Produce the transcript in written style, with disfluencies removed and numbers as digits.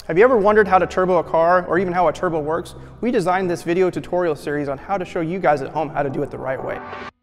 Have you ever wondered how to turbo a car or even how a turbo works? We designed this video tutorial series on how to show you guys at home how to do it the right way.